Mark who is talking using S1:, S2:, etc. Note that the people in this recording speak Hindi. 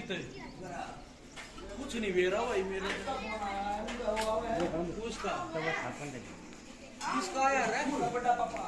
S1: कितने कुछ नहीं बेरा भाई मेरे उसका किसका यार है बड़ा पापा